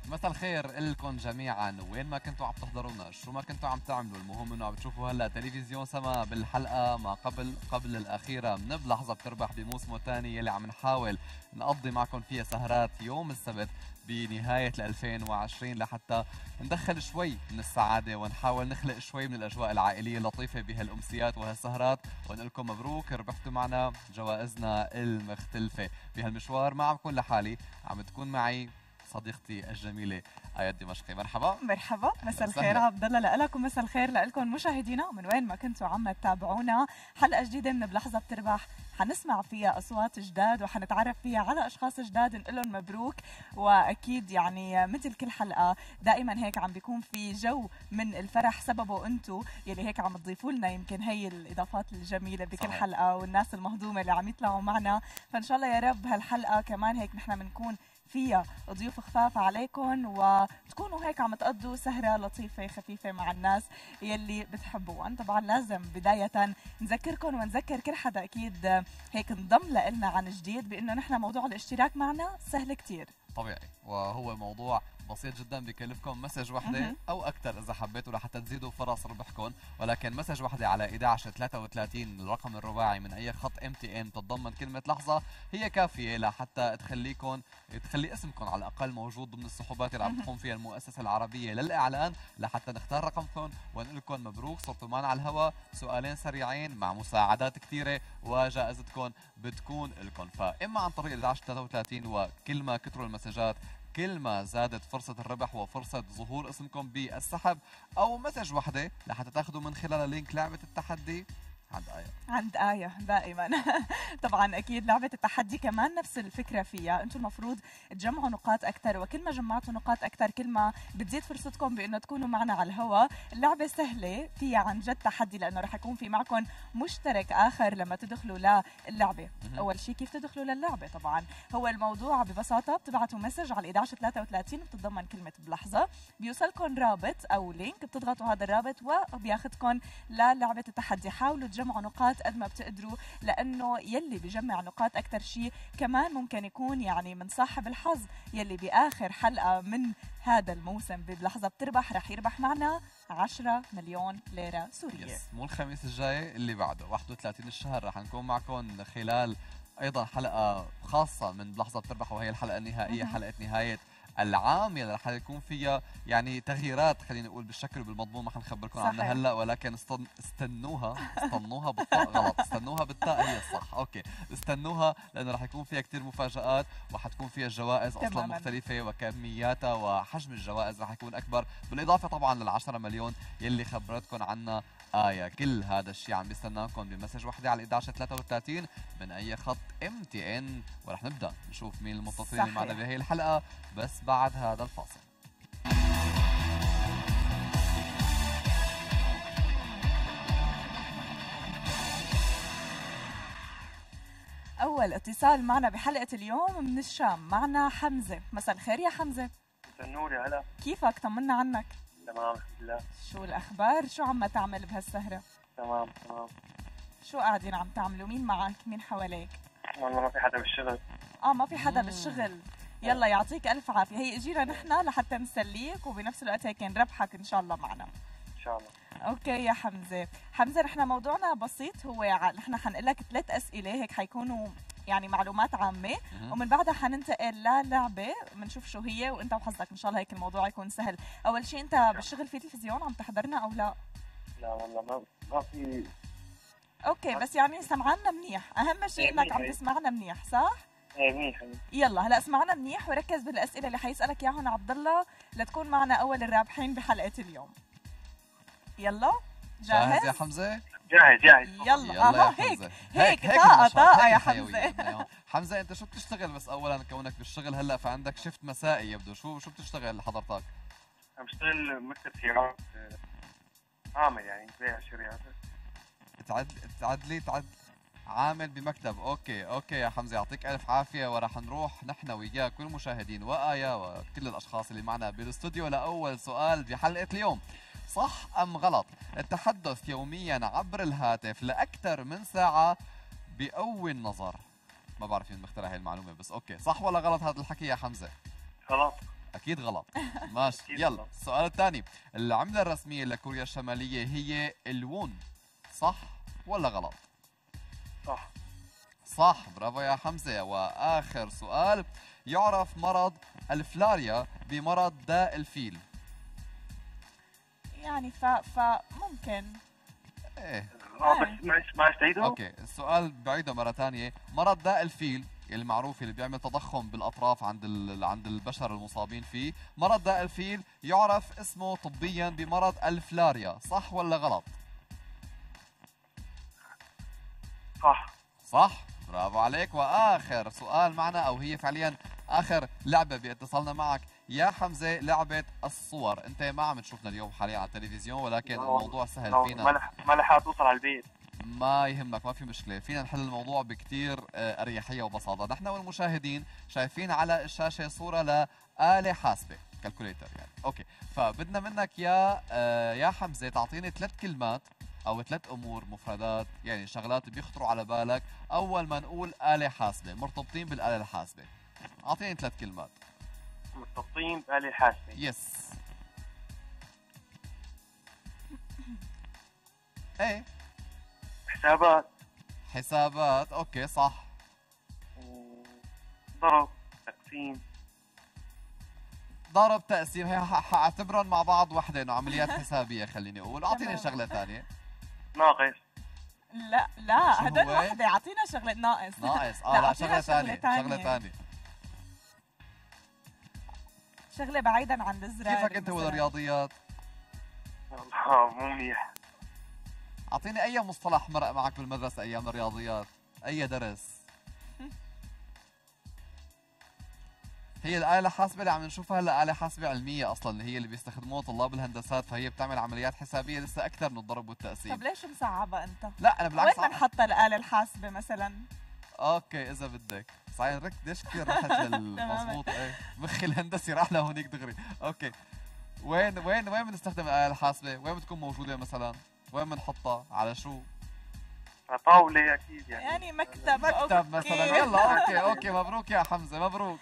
مساء الخير لكم جميعا، وين ما كنتوا عم تحضرونا، شو ما كنتوا عم تعملوا، المهم انه عم بتشوفوا هلا تلفزيون سما بالحلقه ما قبل الاخيره من بلحظه بتربح بموسمه الثاني يلي عم نحاول نقضي معكم فيها سهرات يوم السبت بنهايه 2020 لحتى ندخل شوي من السعاده ونحاول نخلق شوي من الاجواء العائليه اللطيفه بهالامسيات وهالسهرات، ونقول لكم مبروك ربحتوا معنا جوائزنا المختلفه بهالمشوار. ما عم بكون لحالي، عم تكون معي صديقتي الجميلة آية دمشقي. مرحبا. مرحبا، مساء الخير عبد الله لك، ومساء الخير لكم مشاهدينا من وين ما كنتوا عم تتابعونا. حلقة جديدة من بلحظة بتربح، حنسمع فيها أصوات جداد وحنتعرف فيها على أشخاص جداد، نقول لهم مبروك. وأكيد يعني مثل كل حلقة دائما هيك عم بيكون في جو من الفرح سببه أنتم يلي هيك عم تضيفوا لنا يمكن هي الإضافات الجميلة بكل حلقة، والناس المهضومة اللي عم يطلعوا معنا. فإن شاء الله يا رب هالحلقة كمان هيك نحن بنكون فيها ضيوف خفاف عليكم، وتكونوا هيك عم تقضوا سهرة لطيفة خفيفة مع الناس يلي بتحبوهم. طبعا لازم بداية نذكركم ونذكر كل حدا أكيد هيك انضم لنا عن جديد بأنه نحن موضوع الاشتراك معنا سهل كتير طبيعي، وهو موضوع بسيط جدا، بكلفكم مسج وحده او اكثر اذا حبيتوا لحتى تزيدوا فرص ربحكم، ولكن مسج وحده على 1133 الرقم الرباعي من اي خط MTN تتضمن كلمه لحظه هي كافيه لحتى تخلي اسمكم على الاقل موجود ضمن السحوبات اللي عم تقوم فيها المؤسسه العربيه للاعلان، لحتى نختار رقمكم ونقول لكم مبروك صرتوا معنا على الهواء. سؤالين سريعين مع مساعدات كثيره وجائزتكم بتكون لكم، فاما عن طريق 1133 وكل ما كثروا المسجات كل ما زادت فرصة الربح وفرصة ظهور اسمكم بالسحب، أو مسج وحدة لحتى تاخذوا من خلال لينك لعبة التحدي عند آية دائما. طبعا أكيد لعبة التحدي كمان نفس الفكرة فيها، أنتم المفروض تجمعوا نقاط أكثر، وكل ما جمعتوا نقاط أكثر كل ما بتزيد فرصتكم بأنه تكونوا معنا على الهواء. اللعبة سهلة فيها عن جد تحدي، لأنه رح يكون في معكم مشترك آخر لما تدخلوا للعبة. أول شيء كيف تدخلوا للعبة؟ طبعا هو الموضوع ببساطة بتبعتوا مسج على 1133 بتتضمن كلمة بلحظة، بيوصلكم رابط أو لينك، بتضغطوا هذا الرابط وبياخذكم للعبة التحدي. حاولوا تجمعوا نقاط قد ما بتقدروا، لانه يلي بجمع نقاط اكثر شيء كمان ممكن يكون يعني من صاحب الحظ يلي باخر حلقه من هذا الموسم بلحظه بتربح رح يربح معنا 10 مليون ليره سوريه. مو الخميس الجاي اللي بعده 31 الشهر رح نكون معكم خلال ايضا حلقه خاصه من بلحظه بتربح، وهي الحلقه النهائيه، حلقه نهايه العام يلي رح يكون فيها يعني تغييرات، خلينا نقول بالشكل وبالمضمون ما حنخبركم عنها هلا، ولكن استنوها بالطاء غلط، استنوها بالتاء هي الصح، اوكي استنوها لانه رح يكون فيها كثير مفاجآت، وحتكون فيها جوائز اصلا مختلفه وكمياتها وحجم الجوائز رح يكون اكبر، بالاضافه طبعا لل10 مليون يلي خبرتكم عنها آية. كل هذا الشيء عم بيستناكم بمسج وحده على 1133 من اي خط MTN، ورح نبدا نشوف مين المتصلين اللي معنا بهي الحلقه بس بعد هذا الفاصل. اول اتصال معنا بحلقه اليوم من الشام، معنا حمزه. مساء الخير يا حمزه. مساء النور يا هلا. كيفك؟ طمنا عنك. تمام الحمد لله. شو الاخبار؟ شو عم تعمل بهالسهره؟ تمام. شو قاعدين عم تعملوا؟ مين معك؟ مين حواليك؟ والله ما في حدا بالشغل. ما في حدا بالشغل. يلا يعطيك الف عافيه. هي اجينا نحن لحتى نسليك وبنفس الوقت هيك نربحك ان شاء الله معنا. ان شاء الله. اوكي يا حمزه. نحن موضوعنا بسيط، هو نحن حنقول لك 3 اسئله هيك حيكونوا يعني معلومات عامه، ومن بعدها حننتقل للعبه بنشوف شو هي وانت وحظك، ان شاء الله هيك الموضوع يكون سهل. اول شيء انت بالشغل في تلفزيون عم تحضرنا او لا؟ لا والله ما في. اوكي بس يعني سمعنا منيح، اهم شيء انك عم تسمعنا منيح، صح؟ ايه منيح. يلا هلا اسمعنا منيح وركز بالاسئله اللي حيسالك اياهم عبد الله لتكون معنا اول الرابحين بحلقه اليوم. يلا جاهز يا حمزه؟ جاهز. يلا هيك طاقه يا حمزه. حمزه انت شو بتشتغل؟ بس اولا كونك بالشغل هلا فعندك شفت مسائي يبدو، شو بتشتغل حضرتك؟ عم بشتغل مكتب سيارات عامل يعني بيع شريات. تعدلي عامل بمكتب. اوكي يا حمزه يعطيك الف عافيه، وراح نروح نحن وياك والمشاهدين وآية وكل الاشخاص اللي معنا بالاستوديو لاول سؤال بحلقه اليوم. صح ام غلط التحدث يوميا عبر الهاتف لاكثر من ساعه بقوي النظر؟ ما بعرف مين مخترع هاي المعلومه، بس اوكي صح ولا غلط هذا الحكي يا حمزه؟ غلط. اكيد غلط. ماشي أكيد يلا غلط. السؤال الثاني، العملة الرسمية لكوريا الشمالية هي الوون، صح ولا غلط؟ صح. صح، برافو يا حمزة. وآخر سؤال، يعرف مرض الفلاريا بمرض داء الفيل. يعني فممكن. ايه بس معلش تعيده. اوكي، السؤال بعيده مرة ثانية، مرض داء الفيل المعروف اللي بيعمل تضخم بالاطراف عند البشر المصابين فيه، مرض داء الفيل يعرف اسمه طبيا بمرض الفلاريا، صح ولا غلط؟ صح. صح، برافو عليك. واخر سؤال معنا، او هي فعليا اخر لعبه باتصالنا معك يا حمزه، لعبه الصور. انت ما عم تشوفنا اليوم حاليا على التلفزيون، ولكن الموضوع سهل فينا. ما لحقت توصل على البيت. ما يهمك، ما في مشكله، فينا نحل الموضوع بكثير اريحيه وبساطه. نحن والمشاهدين شايفين على الشاشه صوره لآلة حاسبه، كالكوليتر يعني. اوكي، فبدنا منك يا حمزه تعطيني 3 كلمات او 3 امور، مفردات يعني شغلات بيخطروا على بالك اول ما نقول آلة حاسبه، مرتبطين بالآلة الحاسبه. اعطيني 3 كلمات. مرتبطين بآلة الحاسبة. يس. ايه. حسابات. حسابات، اوكي صح. ضرب. تقسيم. ضرب، تقسيم، هي حاعتبرهم مع بعض وحده، انه عمليات حسابيه خليني اقول. اعطيني تمام. شغله ثانيه. ناقص. لا شو هدول هو؟ وحده، اعطينا شغله ناقص. ناقص، لا، لا أعطينا شغله شغلة ثانيه، شغله تانية. ثانيه. شغله بعيدا عن الزرار. كيفك انت مثلاً. والرياضيات؟ والله مو منيح. اعطيني اي مصطلح مرق معك بالمدرسه ايام الرياضيات، اي درس. هي الآلة الحاسبة اللي عم نشوفها هلا آلة حاسبة علمية أصلا، اللي هي اللي بيستخدموها طلاب الهندسات، فهي بتعمل عمليات حسابية لسه أكثر من الضرب والتقسيم. طب ليش مصعبه انت؟ لا أنا بالعكس. وين بنحط الآلة الحاسبة مثلا؟ اوكي اذا بدك. صحيح رك قديش كثير رحت للمضبوط، ايه مخي الهندسي راح لهونيك دغري. اوكي، وين بنستخدم الآلة الحاسبة؟ وين بتكون موجودة مثلا؟ وين بنحطها؟ على شو؟ على طاولة أكيد يعني. يعني مكتب. مكتب أوكي. مثلا. يلا اوكي مبروك يا حمزة، مبروك.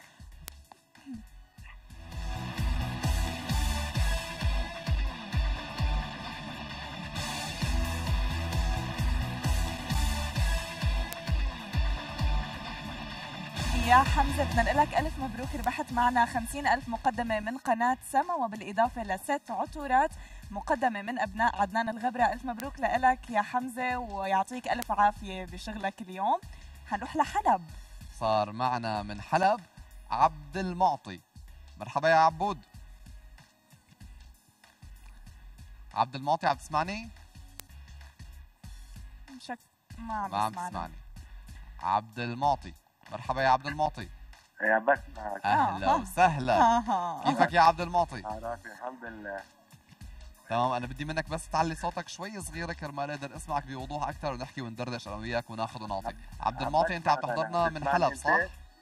يا حمزة بدنا نقول لك ألف مبروك، ربحت معنا 50,000 مقدمة من قناة سما، وبالإضافة لست عطورات مقدمة من أبناء عدنان الغبرة. ألف مبروك لك يا حمزة، ويعطيك ألف عافية بشغلك اليوم. حنروح لحلب. صار معنا من حلب عبد المعطي. مرحبا يا عبود. عبد المعطي عم تسمعني؟ ما عم تسمعني. عبد المعطي، مرحبا يا عبد المعطي. يا بسمعك. اهلا وسهلا. كيفك يا عبد المعطي؟ راسي الحمد لله. تمام، انا بدي منك بس تعلي صوتك شوي صغيره كرمال اقدر اسمعك بوضوح اكثر، ونحكي وندردش انا وياك وناخذ ونعطي. عبد المعطي انت عم تحضرنا من حلب صح؟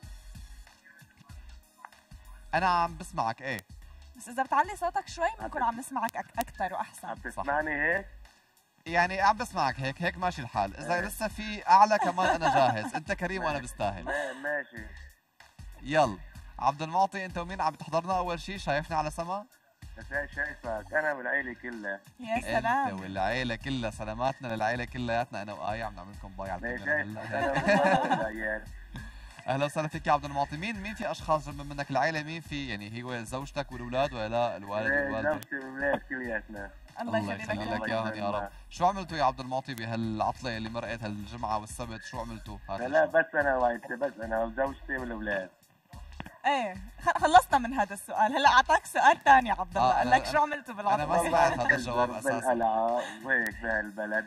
انا عم بسمعك ايه. بس إذا بتعلي صوتك شوي بنكون عم نسمعك أكثر وأحسن. عم تسمعني هيك؟ يعني عم بسمعك هيك ماشي الحال. اذا لسه في اعلى كمان انا جاهز. انت كريم وانا بستاهل. ماشي. يلا عبد المعطي، انت ومين عم تحضرنا اول شيء؟ شايفنا على سما؟ شايفك انا والعيله كلها. يا سلام. انت والعيله كلها، سلاماتنا للعيله كلياتنا. انا وآية عم نعمل لكم باي على الكاميرا هلا. اهلا وسهلا فيك يا عبد المعطي. مين في اشخاص جنب منك العيله؟ مين في يعني هو زوجتك والاولاد ولا لا الوالد والوالده؟ زوجتي والولاد كلياتنا. الله الله يخلي يخلي لك اياهم يا رب. شو عملتوا يا عبد المعطي بهالعطله اللي مرقت هالجمعه والسبت؟ شو عملتوا؟ لا بس انا وعيلتي، بس انا وزوجتي والاولاد. ايه خلصنا من هذا السؤال. هلا اعطاك سؤال ثاني يا عبد الله، قال لك شو عملتوا انا بالعطله؟ ما سمعت هذا الجواب اساسا. بالقلعه وهيك بهالبلد.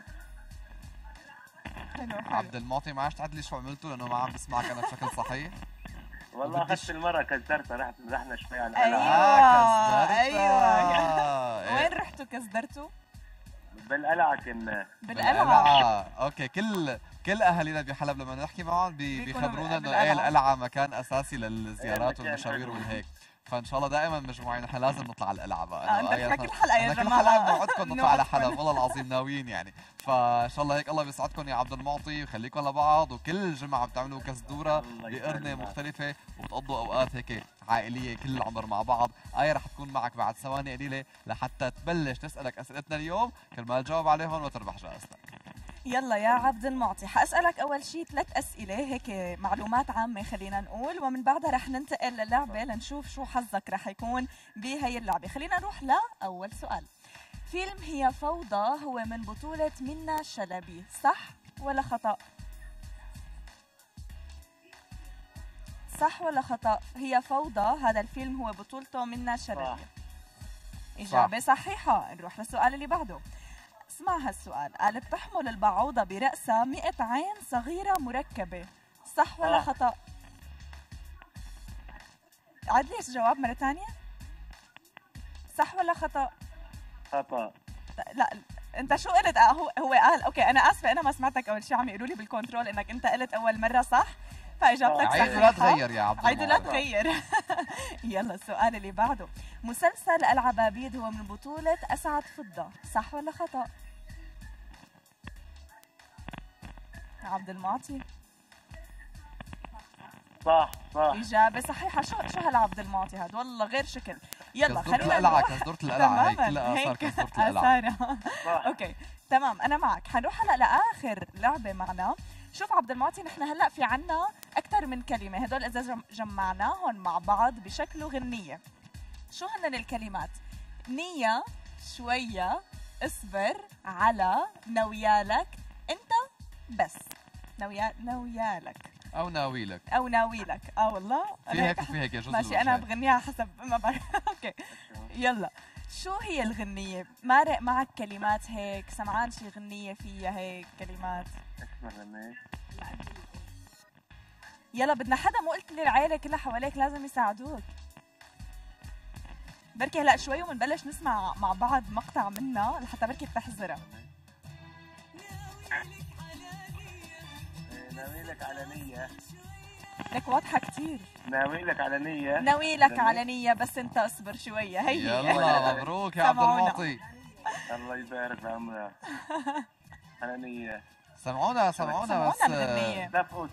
حلو. عبد المعطي معلش تعدلي شو عملتوا لانه ما عم بسمعك انا بشكل صحيح. والله اخذت المره كسرتها، رحنا شوي على ايوه القلعه. ايوه. وين رحتوا كسدرتوا؟ بالقلعه كنا. بالقلعه. اوكي، كل اهالينا بحلب لما نحكي معهم بيخبرونا انه ايه بالقلعة. القلعه مكان اساسي للزيارات والمشاوير والهيك. فان شاء الله دائما مجموعين، نحن لازم نطلع على القلعه بقى. نحن كل حلقه يا كل جماعه حلقه بنوعدكم نطلع على نوعدكم. حلب، والله العظيم ناويين يعني. فان شاء الله هيك الله بيسعدكم يا عبد المعطي، ويخليكم لبعض، وكل جمعه بتعملوا كزدوره بقرنه مختلفه، وبتقضوا اوقات هيك عائليه كل العمر مع بعض. آية رح تكون معك بعد ثواني قليله لحتى تبلش تسالك اسئلتنا اليوم، كرمال تجاوب عليهم وتربح جائزتك. يلا يا عبد المعطي، حاسالك اول شيء 3 اسئله هيك معلومات عامه خلينا نقول، ومن بعدها رح ننتقل للعبه لنشوف شو حظك رح يكون بهي اللعبه. خلينا نروح لاول سؤال. فيلم هي فوضى هو من بطوله منى شلبي، صح ولا خطا؟ صح ولا خطا؟ هي فوضى هذا الفيلم هو بطولته منى شلبي. اجابه صحيحه. نروح للسؤال اللي بعده. اسمع هالسؤال، قال بتحمل البعوضة برأسها 100 عين صغيرة مركبة، صح ولا خطأ؟ عاد ليش جواب مرة ثانية؟ صح ولا خطأ؟ خطأ. لا انت شو قلت؟ هو قال اوكي انا اسفة انا ما سمعتك اول شيء، عم يقولوا لي بالكنترول انك انت قلت اول مرة صح، فاجابتك صحيحة. عيد لا تغير يا عبد عيد لا تغير. يلا السؤال اللي بعده. مسلسل العبابيد هو من بطولة أسعد فضة، صح ولا خطأ؟ عبد المعطي. صح. إجابة صحيحة. شو هالعبد المعطي هذا والله غير شكل. يلا خلينا نروح كزدورة القلعة، هيك كلها آثار كزدورة القلعة. اوكي تمام انا معك. حنروح هلا لآخر لعبة معنا. شوف عبد المعطي، نحن هلا في عنا أكثر من كلمة، هدول إذا جمعناهم مع بعض بشكل غنية. شو هن الكلمات؟ نية، شوية، اصبر، على، نويالك، انت، بس. نويالك او ناويلك والله في هيك وفي هيك جزء ماشي. انا بغنيها حسب ما بعرف. اوكي يلا. شو هي الغنية؟ مارق معك كلمات هيك، سمعان شي غنية فيها هيك كلمات؟ يلا بدنا حدا، مو قلت لي العائلة كلها حواليك لازم يساعدوك. بركي هلا شوي وبنبلش نسمع مع بعض مقطع منها لحتى بركي بتحزرها. ناويلك على نية. لك واضحة كثير. ناويلك على نية. ناويلك على نية بس انت اصبر شوية. هي يلا مبروك يا عبد المعطي. الله يبارك بعمرك. على نية. سمعونا بس الغنية. سفقوا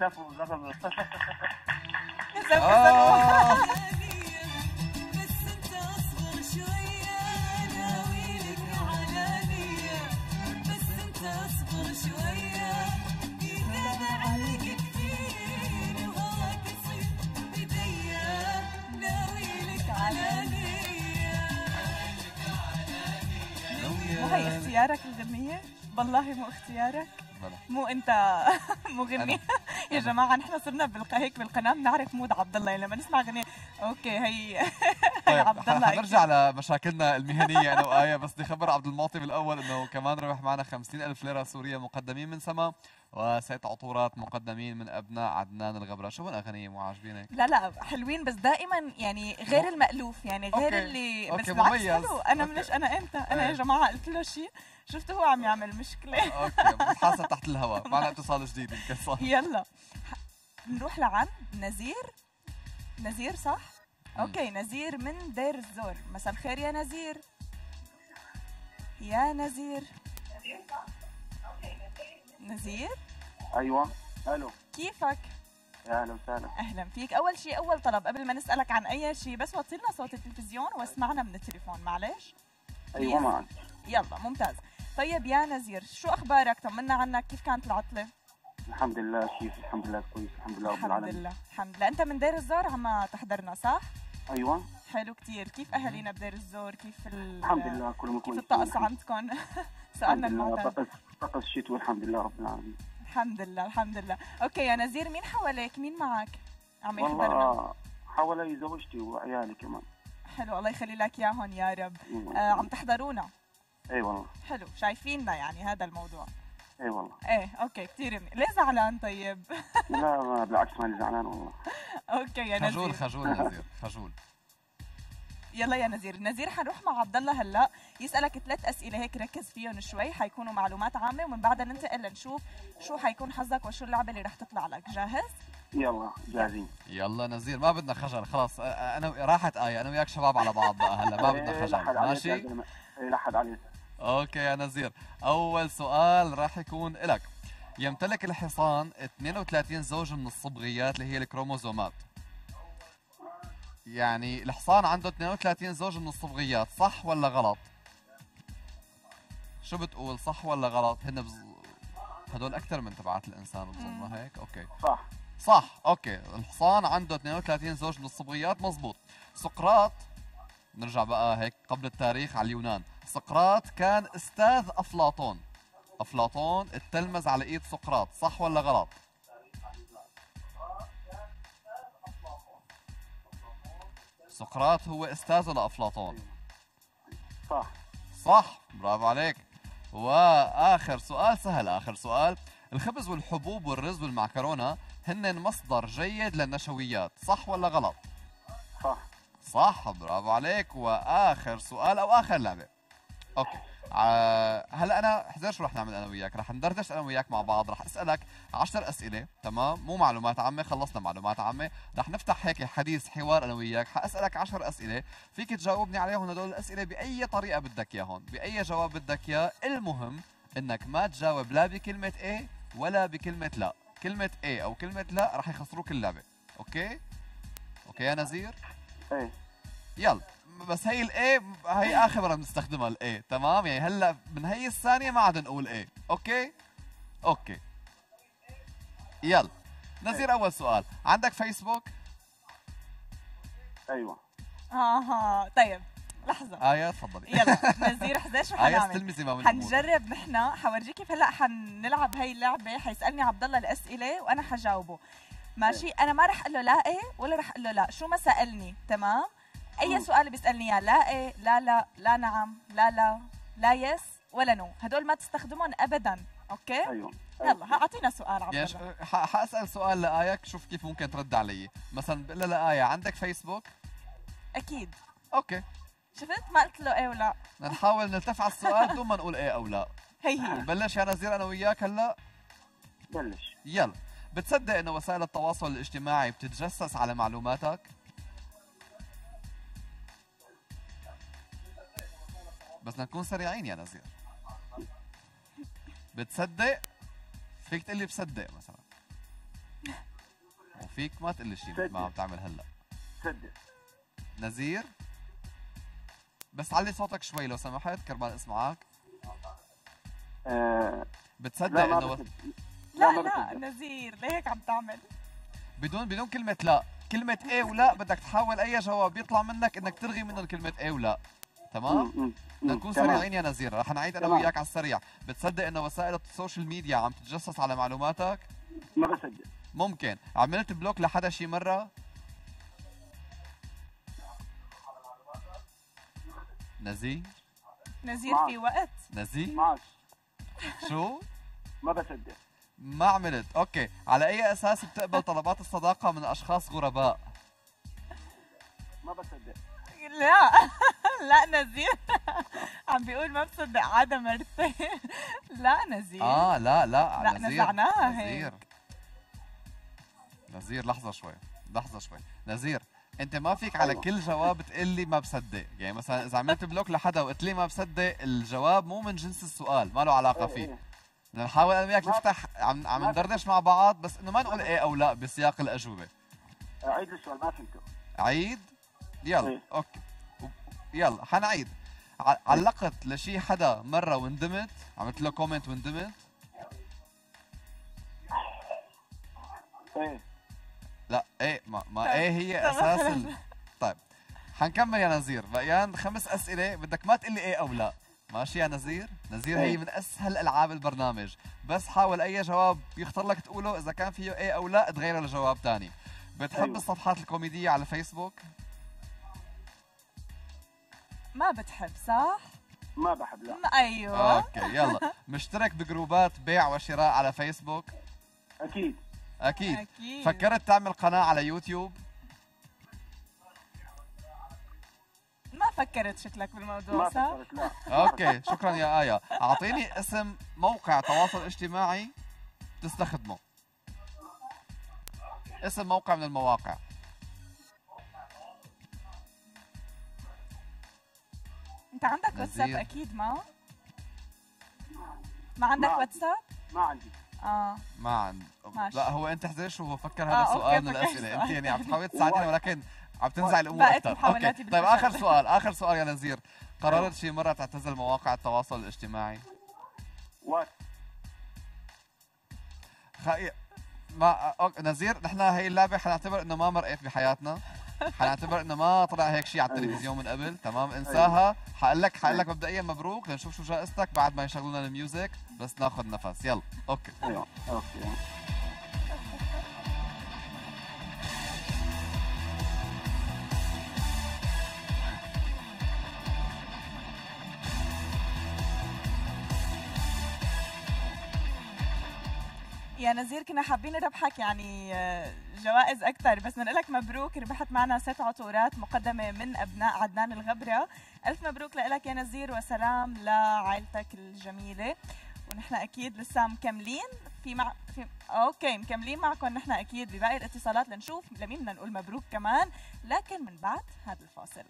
مو هي اختيارك الغنية؟ والله مو اختيارك؟ مو انت مغني. يا جماعه نحن صرنا هيك بالقناه بنعرف مود عبد الله لما نسمع غنية. اوكي هي طيب عبد الله. حنرجع لمشاكلنا المهنيه انا وآية، بس بدي خبر عبد المعطي بالاول انه كمان ربح معنا 50,000 ليره سوريه مقدمين من سما، وست عطورات مقدمين من ابناء عدنان الغبره. شو الاغنيه مو عاجبينك؟ لا حلوين بس دائما يعني غير المألوف، يعني غير اللي بس بالعكس حلو. انا منش انا امتى انا يا جماعه قلت له شيء شفته هو عم يعمل مشكله. اوكي بتحاسب تحت الهواء. معنا اتصال جديد يمكن صح. يلا نروح لعند نزير صح؟ اوكي نزير من دير الزور. مساء الخير يا نزير. نزير ايوه الو كيفك؟ يا اهلا وسهلا. اهلا فيك. اول شيء اول طلب قبل ما نسالك عن اي شيء، بس وطي لنا صوت التلفزيون واسمعنا من التليفون معلش. ايوه معك. يلا ممتاز. طيب يا نزير شو اخبارك؟ طمنا عنك، كيف كانت العطله؟ الحمد لله كيف؟ الحمد لله كويس الحمد لله رب العالمين. الحمد لله. انت من دير الزور عم تحضرنا صح؟ ايوه. حلو كثير. كيف اهالينا بدير الزور؟ كيف الحمد لله كلهم كويس. كيف الطقس عندكم؟ سؤالنا المعتاد. طقس الشتوي الحمد لله رب العالمين. الحمد لله. اوكي يا نزير مين حواليك؟ مين معك عم يحضرنا؟ والله حوالي زوجتي وعيالي كمان. حلو الله يخلي لك اياهم يا رب. عم تحضرونا؟ اي والله. حلو شايفيننا يعني هذا الموضوع. اي والله. ايه اوكي كثير ليه زعلان طيب؟ لا بالعكس ماني زعلان والله. اوكي يا نزير. خجول نزير خجول. يلا يا نزير حنروح مع عبد الله هلا يسالك 3 اسئله هيك ركز فيهم شوي، حيكونوا معلومات عامه ومن بعدها ننتقل لنشوف شو حيكون حظك وشو اللعبه اللي رح تطلع لك. جاهز؟ يلا جاهزين. يلا نزير، ما بدنا خجل خلاص. انا راحت آية، انا وياك شباب على بعض بقى هلا، ما بدنا خجل ماشي؟ لحد عليه. اوكي يا نزير، اول سؤال راح يكون لك. يمتلك الحصان 32 زوج من الصبغيات اللي هي الكروموزومات. يعني الحصان عنده 32 زوج من الصبغيات، صح ولا غلط؟ شو بتقول، صح ولا غلط؟ هدول اكثر من تبعات الانسان بظن، ما هيك؟ اوكي صح. صح، اوكي، الحصان عنده 32 زوج من الصبغيات، مزبوط. سقراط، نرجع بقى هيك قبل التاريخ على اليونان، سقراط كان استاذ افلاطون. افلاطون اتلمذ على ايد سقراط، صح ولا غلط؟ سقراط هو استاذه لافلاطون. صح. صح، برافو عليك. واخر سؤال سهل، اخر سؤال. الخبز والحبوب والرز والمعكرونه هن مصدر جيد للنشويات، صح ولا غلط؟ صح. صح، برافو عليك. واخر سؤال او اخر لعبه. اوكي، هلا انا حذر شو رح نعمل انا وياك، رح ندردش انا وياك مع بعض، رح اسالك 10 اسئله، تمام؟ مو معلومات عامه، خلصنا معلومات عامه، رح نفتح هيك حديث حوار انا وياك، حاسالك 10 اسئله، فيك تجاوبني عليهم هدول الاسئله باي طريقه بدك اياهم، باي جواب بدك اياه، المهم انك ما تجاوب لا بكلمه ايه ولا بكلمه لا، كلمه ايه او كلمه لا رح يخسروك اللعبه، اوكي؟ اوكي يا نزير؟ ايه. يلا، بس هي الاي هي اخر مره بنستخدمها الاي، تمام؟ يعني هلا من هي الثانيه ما عاد نقول اي، اوكي؟ اوكي، يلا نزير، اول سؤال، عندك فيسبوك؟ ايوه. اها طيب لحظة. آية تفضلي. يلا نزير حذر شو آية حنعمل. استلمي زمام الأمور. حنجرب نحن، حورجيك كيف هلا حنلعب هي اللعبة. حيسألني عبد الله الأسئلة وأنا حجاوبه، ماشي؟ أنا ما رح أقول له لا إيه ولا رح أقول له لا، شو ما سألني، تمام؟ أي سؤال بيسألني إياه، لا إيه، لا لا، لا نعم، لا لا، لا يس ولا نو، هدول ما تستخدمهم أبدا، أوكي؟ ايوه. يلا أعطينا سؤال عبد يعني الله. حاسال سؤال لآية، شوف كيف ممكن ترد علي، مثلا بقول لها لآية عندك فيسبوك؟ أكيد. اوكي، شفت ما قلت له إيه ولا. بدنا نحاول نلتف على السؤال بدون ما نقول ايه او لا. هي نبلش يا نزير انا وياك هلا؟ بلش. يلا، بتصدق انه وسائل التواصل الاجتماعي بتتجسس على معلوماتك؟ بس بدنا نكون سريعين يا نزير. بتصدق؟ فيك تقول لي بصدق مثلا، وفيك ما تقول لي شيء ما عم تعمل هلا. صدق. نزير بس علي صوتك شوي لو سمحت كرمال اسمعك. بتصدق لا ما انه بصدق. لا ما لا بصدق. نزير ليك عم تعمل. بدون كلمة لا، كلمة ايه ولا بدك تحاول اي جواب يطلع منك انك تلغي منه كلمة ايه ولا، تمام؟ بدنا نكون تمام. سريعين يا نزير، رح نعيد انا تمام. وياك على السريع. بتصدق انه وسائل السوشيال ميديا عم تتجسس على معلوماتك؟ ما بصدق. ممكن عملت بلوك لحدا شي مرة؟ نزير نزير في وقت. نزير معك. شو؟ ما بصدق. ما عملت، اوكي، على اي اساس بتقبل طلبات الصداقة من اشخاص غرباء؟ ما بصدق. لا لا نزير عم بيقول ما بصدق عادة مرتين. لا نزير. لا لا نزير نزعناها نزير هيك. نزير لحظة شوي، نزير، انت ما فيك على كل جواب تقول لي ما بصدق، يعني مثلا اذا عملت بلوك لحدا وقلت لي ما بصدق، الجواب مو من جنس السؤال، ما له علاقة فيه. إيه. بدنا نحاول انا وياك نفتح، عم ما ندردش مع بعض، بس انه ما نقول ايه او لا بسياق الاجوبة. عيد السؤال ما فهمته. عيد؟ يلا إيه. اوكي، يلا حنعيد. علقت لشي حدا مرة وندمت؟ عملت له كومنت وندمت؟ ايه. لا ايه ما ايه هي اساس طيب حنكمل يا نزير، بقيان 5 اسئله، بدك ما تقول لي ايه او لا، ماشي يا نزير؟ نزير هي من اسهل العاب البرنامج، بس حاول اي جواب يخطر لك تقوله، اذا كان فيه ايه او لا تغيره لجواب ثاني. بتحب أيوة. الصفحات الكوميديه على فيسبوك؟ ما بتحب صح؟ ما بحب. لا. ايوه. اوكي يلا، مشترك بجروبات بيع وشراء على فيسبوك؟ اكيد. اكيد. اكيد. فكرت تعمل قناه على يوتيوب؟ ما فكرت شكلك بالموضوع ما صح؟ فكرت. لا. اوكي شكرا يا آية، اعطيني اسم موقع تواصل اجتماعي تستخدمه. اسم موقع من المواقع. انت عندك واتساب نزير. اكيد ما عندك ما- واتساب؟ ما عندي. ما عند. ماشي. لا هو انت احذرش وهو فكر هذا أوكي، سؤال من فكر الاسئله، سؤال. انت يعني عم تحاول تساعدينا ولكن عم تنزع الامور بقت اكثر. اوكي محاولاتي طيب بالفشل. اخر سؤال يا نزير، قررت شي مره تعتزل مواقع التواصل الاجتماعي؟ وات. ما نزير، نحن هي اللعبه حنعتبر انه ما مرقت بحياتنا، حنعتبر انه ما طلع هيك شيء على التلفزيون من قبل، تمام؟ انساها. حقول لك مبدئيا مبروك، لنشوف شو جائزتك بعد ما يشغلونا الميوزك، بس ناخذ نفس. يلا اوكي. اوكي. يا نزير كنا حابين نربحك يعني جوائز اكثر، بس بنقول لك مبروك، ربحت معنا 6 عطورات مقدمه من ابناء عدنان الغبره. الف مبروك لك يا نزير، وسلام لعائلتك الجميله. ونحن اكيد لسه مكملين اوكي مكملين معكم نحن اكيد بباقي الاتصالات لنشوف لمين بدنا نقول مبروك كمان، لكن من بعد هذا الفاصل.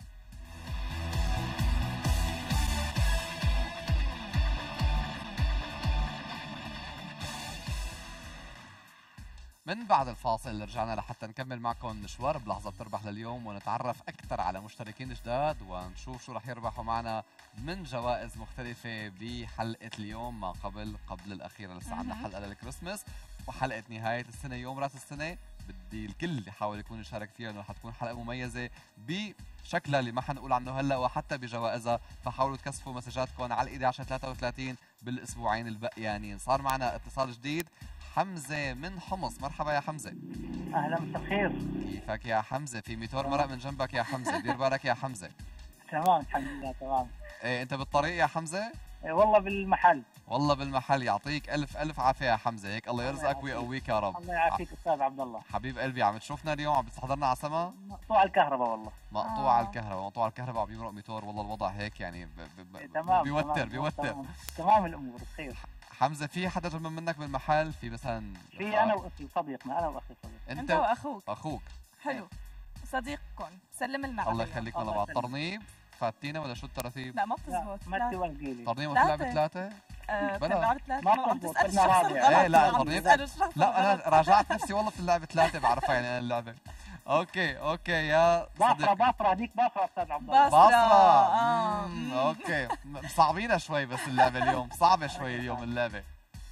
من بعد الفاصل رجعنا لحتى نكمل معكم مشوار بلحظة بتربح لليوم، ونتعرف أكثر على مشتركين جداد، ونشوف شو رح يربحوا معنا من جوائز مختلفة بحلقة اليوم ما قبل الأخيرة. لسه عندنا حلقة للكريسماس وحلقة نهاية السنة يوم رأس السنة. بدي الكل يحاول يكون يشارك فيها، لأنه حتكون حلقة مميزة بشكلها اللي ما حنقول عنه هلا، وحتى بجوائزها. فحاولوا تكثفوا مسجاتكم على الإيد 1033 بالأسبوعين البقيانين. صار معنا اتصال جديد، حمزة من حمص. مرحبا يا حمزة. اهلا، مساء الخير. كيفك يا حمزة؟ في ميتور مرق من جنبك يا حمزة، دير بالك يا حمزة. تمام الحمد لله تمام. ايه انت بالطريق يا حمزة؟ والله بالمحل. والله بالمحل. يعطيك الف عافية يا حمزة، هيك الله يرزقك ويقويك يا رب. الله يعافيك استاذ عبد الله. حبيب قلبي، عم تشوفنا اليوم، عم بتحضرنا على سما؟ مقطوع الكهرباء والله. مقطوع الكهرباء، عم يمرق ميتور. والله الوضع هيك يعني تمام. بيوتر. تمام الامور بخير. حمزة، في حدا جنب منك بالمحل؟ في مثلا في انا واخي صديقنا، انا واخي صديق. انت واخوك. اخوك حلو. صديقكم سلم لنا الله عليه. يخليكم لبعض. ترنيب فاتينا ولا شو الترتيب؟ لا ما بتزبط. ما تولقي لي. ترنيب وتلعب ثلاثة؟ بتلعب ثلاثة. ما عم بتزبط، تسأل بدنا الشخص رابع. الغلط. إيه، لا، عم ترنيب. تسأل الشخص لا انا الغلط. راجعت نفسي والله في اللعبة ثلاثة، بعرفها يعني انا اللعبة. اوكي يا صديقي. باصرة هذيك باصرة استاذ عبد الله. باصرة. مم. اوكي، مصعبينها شوي بس اللعبة اليوم صعبة شوي اليوم اللعبة.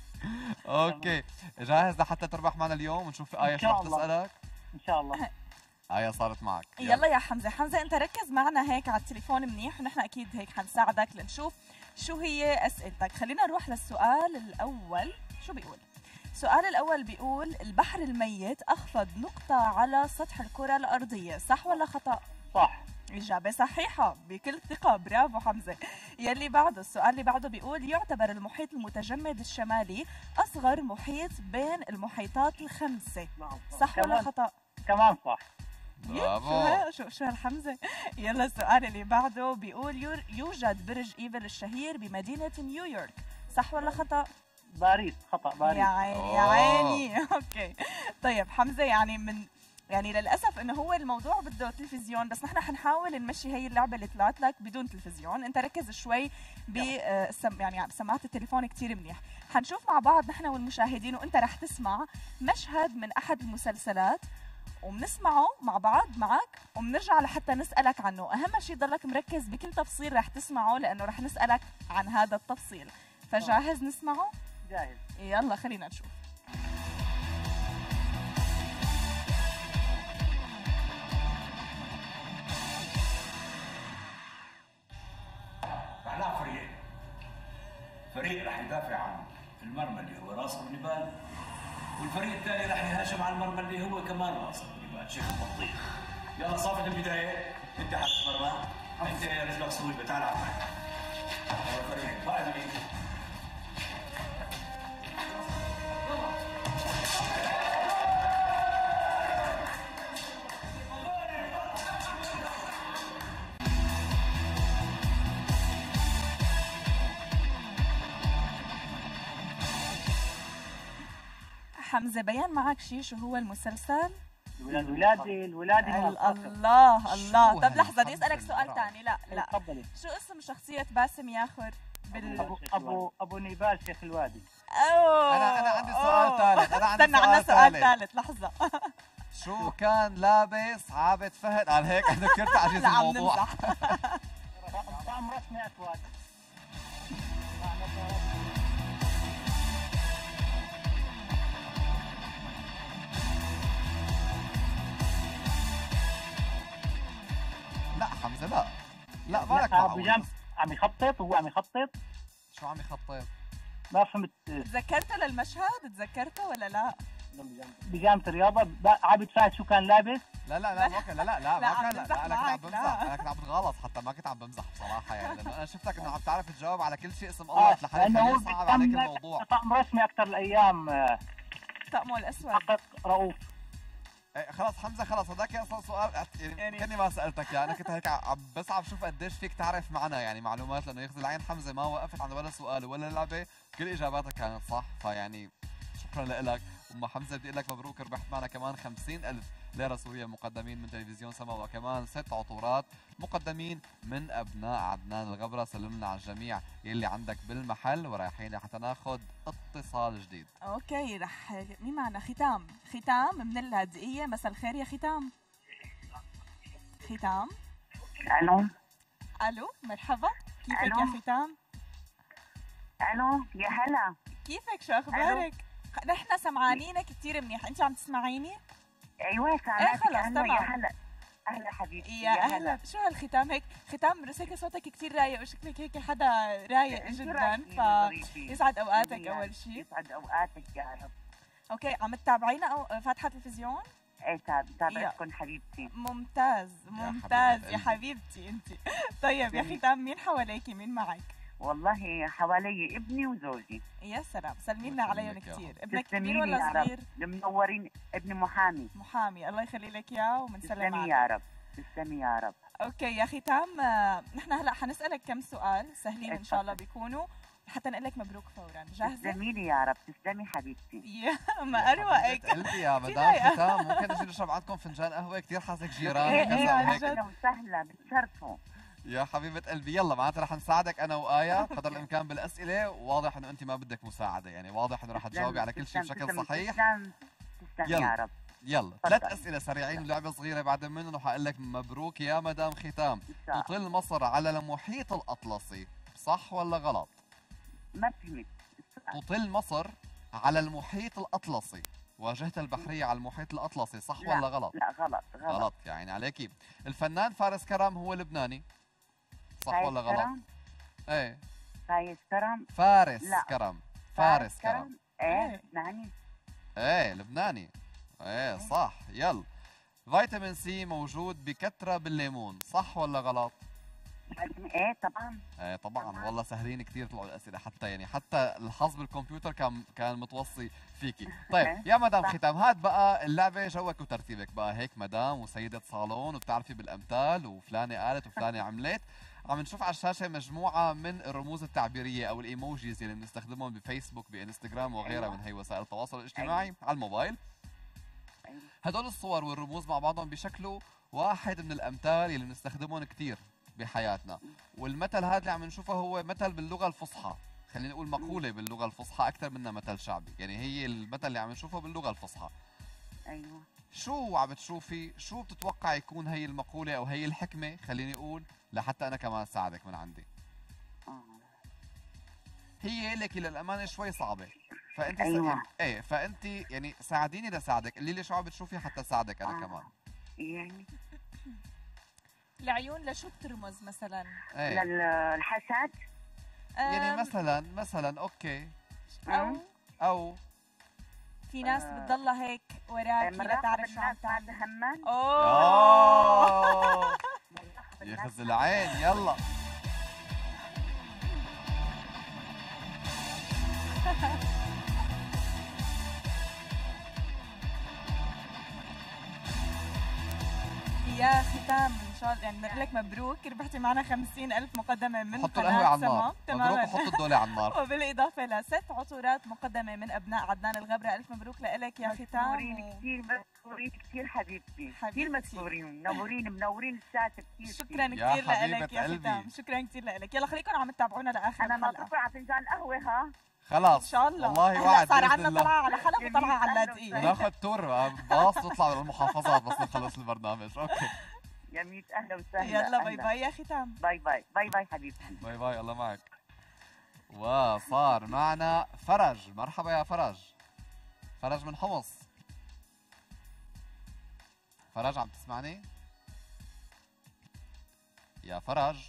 اوكي، جاهز لحتى تربح معنا اليوم ونشوف آية إن شو شاء رح الله. تسألك؟ ان شاء الله. آية صارت معك. يلا يا حمزة انت ركز معنا هيك على التليفون منيح، ونحن اكيد هيك حنساعدك لنشوف شو هي اسئلتك. خلينا نروح للسؤال الاول. شو بيقول؟ السؤال الاول بيقول البحر الميت اخفض نقطة على سطح الكرة الارضية، صح ولا خطأ؟ صح. إجابة صحيحة بكل ثقة، برافو حمزة. يلي بعده، السؤال اللي بعده بيقول يعتبر المحيط المتجمد الشمالي أصغر محيط بين المحيطات الخمسة، صح ولا خطأ؟ كمان صح. برافو. شو هالحمزة. يلا السؤال اللي بعده بيقول يوجد برج إيفل الشهير بمدينة نيويورك، صح ولا خطأ؟ باريس. خطأ باريس. يا عيني يا عيني. اوكي طيب حمزة، يعني للاسف انه هو الموضوع بده تلفزيون، بس نحن حنحاول نمشي هي اللعبه اللي طلعت لك بدون تلفزيون. انت ركز شوي يعني بسماعه التليفون كثير منيح. حنشوف مع بعض نحن والمشاهدين، وانت رح تسمع مشهد من احد المسلسلات وبنسمعه مع بعض معك، وبنرجع لحتى نسالك عنه. اهم شيء ضلك مركز بكل تفصيل رح تسمعه، لانه رح نسالك عن هذا التفصيل. فجاهز نسمعه؟ جاهز. يلا خلينا نشوف. احنا فريق راح يدافع عن المرمى اللي هو راس النبال، والفريق الثاني راح يهاجم على المرمى اللي هو كمان راس النبال. شكل بطيخ. يلا صافي البدايه، انت حارس مرمى، انت رجلك صويبه، تعال على معي. الفريق بعد حمزه بيان معك شيء، شو هو المسلسل؟ الولادي الله الله. شو طب لحظه بدي هالحمزة اسالك سؤال المرعب؟ ثاني. لا لا، تفضلي. شو اسم شخصيه باسم ياخر ابو نيبال شيخ الوادي. انا عندي سؤال ثالث، انا عندي استنى، عندنا سؤال ثالث. لحظه. شو كان لابس عابد فهد؟ قال هيك انا كثير تعجيز لا، عم الموضوع. نمزح. طعم رسمي اسود. لا حمزه لا لا، مالك معقول. عم يخطط، هو عم يخطط. شو عم يخطط؟ ما فهمت. تذكرته للمشهد؟ تذكرته ولا لا؟ بيجامة الرياضة. عابد فهد شو كان لابس؟ لا لا لا ما كان، لا لا لا لا، ما عم كان، لا بمزح انا كنت عم معك، بمزح، لا. انا كنت عم بتغلط حتى، ما كنت عم بمزح بصراحه يعني، لانه انا شفتك انه عم تعرف تجاوب على كل شيء اسم الله لحالك، لانه هو صعب عليك الموضوع. طقم رسمي اكثر الايام. طقمه الاسود. حقق رؤوف. إيه خلاص حمزه، خلاص هذاك اصلا سؤال يعني كاني ما سالتك يعني، انا كنت هيك بس عم بشوف قديش فيك تعرف معنا يعني معلومات، لانه يخزي العين حمزه ما وقفت عند ولا سؤال ولا لعبه، كل اجاباتك كانت صح، فيعني شكرا لك. ام حمزه بدي اقول لك مبروك، ربحت معنا كمان 50,000 ليره سوريه مقدمين من تلفزيون سما، وكمان 6 عطورات مقدمين من ابناء عدنان الغبره. سلم لنا على الجميع يلي عندك بالمحل، ورايحين حتى ناخذ اتصال جديد. اوكي، رح مين معنا؟ ختام. ختام من اللاذقيه، مساء الخير يا ختام. ختام. الو. الو، مرحبا، كيفك ألو. يا ختام؟ الو يا هلا. كيفك، شو اخبارك؟ نحن سمعانينك كثير منيح، انت عم تسمعيني؟ ايوه سامعتك. خلص أهلا تمام. يا هلا. اهلا حبيبتي. يا اهلا. شو هالختام هيك؟ ختام بس هيك صوتك كثير رايق، وشكلك هيك حدا رايق جدا، فيسعد اوقاتك اول شيء. يسعد اوقاتك يا رب. اوكي، عم تتابعينا او فاتحه تلفزيون؟ ايه تابعتكم حبيبتي. ممتاز ممتاز حبيبة يا حبيبتي انت. طيب يا ختام، مين حواليكي، مين معك؟ والله حوالي ابني وزوجي. يا سلام، سلمي لنا عليهم يسلمك يا كثير. رب. ابنك كبير تسلميلي ولا يا صغير؟ رب. المنورين. ابني محامي. محامي، الله يخلي لك اياه ومنسلم تسلمي عليه. يا رب. تسلمي يا رب. اوكي يا ختام، نحن هلا حنسالك كم سؤال سهلين ان شاء الله بيكونوا، حتى نقول لك مبروك فورا. جاهزه؟ تسلمي يا رب. تسلمي حبيبتي. يا ما اروقك. قلبي يا مدام ختام، ممكن نجي نشرب عندكم فنجان قهوه؟ كثير حاسك جيران إيه، وكذا عن وهيك. جد. اهلا وسهلا، بتشرفوا. يا حبيبة قلبي، يلا معناتها رح نساعدك انا وآية قدر الامكان بالاسئله، وواضح انه انت ما بدك مساعده، يعني واضح انه رح تجاوبي على كل شيء بشكل صحيح. تسلم يلا. يا رب. يلا تفضل. 3 اسئله سريعين ولعبه صغيره بعد منهم، وحقول لك مبروك يا مدام ختام. إن شاء الله. تطل مصر على المحيط الاطلسي، صح ولا غلط؟ ما فهمت. تطل مصر على المحيط الاطلسي، واجهتها البحريه على المحيط الاطلسي، صح لا. ولا غلط؟ لا غلط. غلط يا عيني عليكي. الفنان فارس كرم هو لبناني، صح فايز ولا غلط؟ كرم؟ ايه فايز كرم. فارس لا. كرم. فارس كرم. ايه لبناني. ايه لبناني. ايه صح. يلا، فيتامين سي موجود بكثرة بالليمون، صح ولا غلط؟ ايه طبعا. ايه طبعا. والله سهلين كثير طلعوا الاسئله، حتى يعني حتى الحظ بالكمبيوتر كان متوصي فيكي. طيب يا مدام صح. ختام، هاد بقى اللعبه جوك وترتيبك بقى هيك، مدام وسيده صالون وبتعرفي بالامثال، وفلانه قالت وفلانه عملت. عم نشوف على الشاشه مجموعه من الرموز التعبيريه او الايموجيز اللي بنستخدمهم بفيسبوك بانستغرام وغيرها من هي وسائل التواصل الاجتماعي على الموبايل. أيوة. هدول الصور والرموز مع بعضهم بشكلوا واحد من الامثال اللي بنستخدمهم كثير بحياتنا، والمثل هذا اللي عم نشوفه هو مثل باللغه الفصحى، خلينا نقول مقوله باللغه الفصحى اكثر منها مثل شعبي، يعني هي المثل اللي عم نشوفه باللغه الفصحى. ايوه. شو عم بتشوفي، شو بتتوقع يكون هي المقوله او هي الحكمه، خليني اقول لحتى انا كمان ساعدك من عندي. هي لك للامانه شوي صعبه، فانت أيوة. ايه فانت يعني ساعديني لساعدك، قولي لي شو عم بتشوفي حتى ساعدك انا كمان. يعني العيون لشو بترمز مثلا؟ ايه للحسد. يعني مثلا اوكي، او في ناس بتضلها هيك وراكي لتعرف شو عم تعمل. تهمل. اوه يخز العين. يلا يا ختام، شاء الله يعني نقول لك مبروك، ربحتي معنا 50,000 مقدمة من حطوا القهوة على قناة النار، سما. مبروك، تماما. وحطوا الدولة على النار. وبالإضافة لست عطورات مقدمة من أبناء عدنان الغبرة. ألف مبروك لك يا ختام. مشكورين كثير، مشكورين كثير حبيبتي، كثير حبيبتي. مشكورين، منورين الشاشة كثير. شكرا يا كثير حبيبة لك يا قلبي. ختام، شكرا كثير لك. يلا خليكم عم تتابعونا لآخر أنا الحلقة. ناطرة على فنجان قهوة ها. خلاص ان شاء الله. والله هلا وعد صار بإذن عندنا الله. طلعه على حلب وطلعه على جميل. اللاذقيه. ناخذ تور باص نطلع للمحافظات بس نخلص البرنامج. اوكي يا ميت أهلا وسهلا. يلا باي أهلا. باي يا ختام. باي باي باي باي حبيبتي. باي باي، الله معك. وصار معنا فرج. مرحبا يا فرج. فرج من حمص. فرج عم تسمعني؟ يا فرج.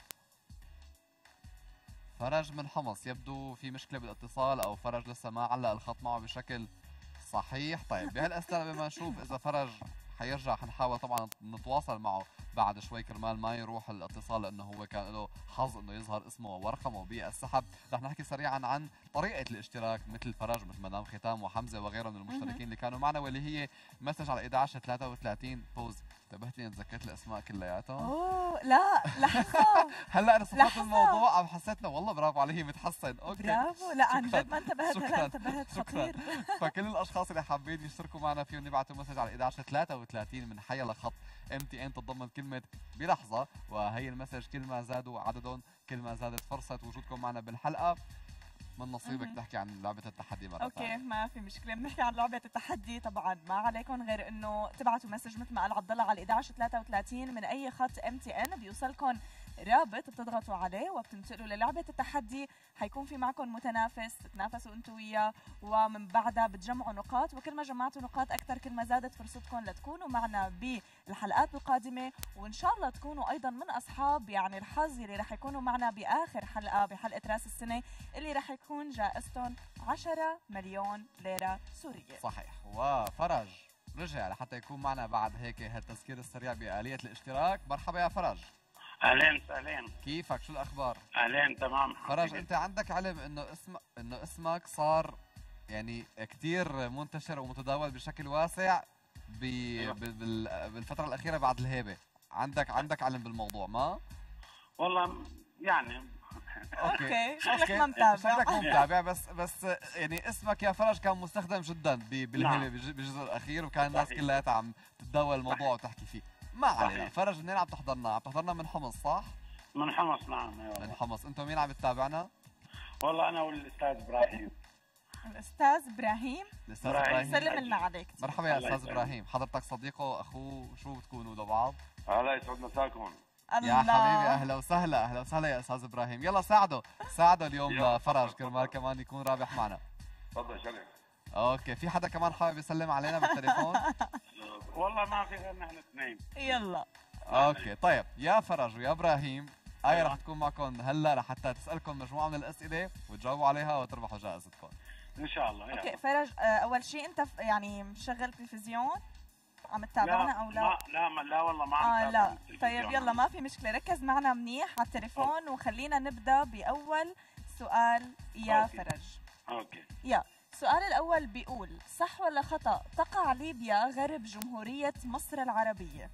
فرج من حمص يبدو في مشكلة بالاتصال أو فرج لسه ما علق الخط معه بشكل صحيح. طيب بهالأسئلة بما نشوف إذا فرج حيرجع، حنحاول طبعا نتواصل معه بعد شوي كرمال ما يروح الاتصال، لانه هو كان له حظ انه يظهر اسمه ورقمه بالسحب. رح نحكي سريعا عن طريقه الاشتراك مثل فرج مثل مدام ختام وحمزه وغيرهم من المشتركين اللي كانوا معنا، واللي هي مسج على 1133 بوز. انتبهتي تذكرت الاسماء كلياتهم؟ اوه لا لحظه. هلا انا صفت لحظة. الموضوع عم حسيتنا والله برافو عليه متحسن. اوكي برافو. لا عن شكراً. جد ما انتبهت. شكراً. هلا انتبهت. شكراً. خطير. فكل الاشخاص اللي حابين يشتركوا معنا فيهم يبعثوا مسج على 1133 من حي لخط MTN تتضمن كلمه بلحظه، وهي المسج كل ما زادوا عددهم كل ما زادت فرصه وجودكم معنا بالحلقه. من نصيبك تحكي عن لعبه التحدي مره اوكي ثانيه. ما في مشكله. بنحكي عن لعبه التحدي. طبعا ما عليكم غير انه تبعتوا مسج مثل ما قال عبد الله على 1133 من اي خط MTN، بيوصلكم رابط بتضغطوا عليه وبتنتقلوا للعبه التحدي. حيكون في معكم متنافس تتنافسوا انتم وياه، ومن بعدها بتجمعوا نقاط، وكل ما جمعتوا نقاط اكثر كل ما زادت فرصتكم لتكونوا معنا بالحلقات القادمه، وان شاء الله تكونوا ايضا من اصحاب يعني الحظ اللي رح يكونوا معنا باخر حلقه بحلقه راس السنه، اللي رح يكون جائزتهم 10 مليون ليره سوريه. صحيح. وفرج رجع لحتى يكون معنا بعد هيك هالتذكير السريع بآلية الاشتراك. مرحبا يا فرج. اهلين وسهلين. كيفك؟ شو الاخبار؟ اهلين تمام. فرج انت عندك علم انه اسمك صار يعني كثير منتشر ومتداول بشكل واسع بالفترة الأخيرة بعد الهيبة. عندك علم بالموضوع ما؟ والله يعني اوكي شكلك ما متابع. شكلك مو متابع بس يعني اسمك يا فرج كان مستخدم جدا بالهيبة بالجزء الأخير، وكان الناس صحيح. كلها عم تتداول الموضوع وتحكي فيه. ما علينا. صحيح. فرج منين عم تحضرنا؟ عم تحضرنا من حمص صح؟ من حمص. نعم من حمص. انتم مين عم تتابعنا؟ والله انا والاستاذ ابراهيم. الاستاذ ابراهيم. الاستاذ إبراهيم. ابراهيم. سلم لنا عليك. مرحبا يا الله استاذ يسلمك. ابراهيم. حضرتك صديقه اخوه شو بتكونوا لبعض؟ الله يسعد مساكم. يا حبيبي اهلا وسهلا. اهلا وسهلا يا استاذ ابراهيم. يلا ساعده اليوم يلا. لفرج كرمال كمان يكون رابح معنا. تفضل شرف. اوكي في حدا كمان حابب يسلم علينا بالتليفون؟ والله ما في غيرنا احنا اثنين. يلا اوكي طيب يا فرج ويا ابراهيم، آية رح تكون معكم هلا لحتى تسالكم مجموعه من الاسئله وتجاوبوا عليها وتربحوا جائزتكم. ان شاء الله. اوكي يلا. فرج، اول شيء انت يعني مشغل تلفزيون عم تتابعنا او لا؟ لا والله ما عم لا. أتابع طيب التلفزيون. يلا ما في مشكله، ركز معنا منيح على التليفون وخلينا نبدا باول سؤال يا أوكي. فرج. اوكي. يا السؤال الاول بيقول صح ولا خطا تقع ليبيا غرب جمهوريه مصر العربيه؟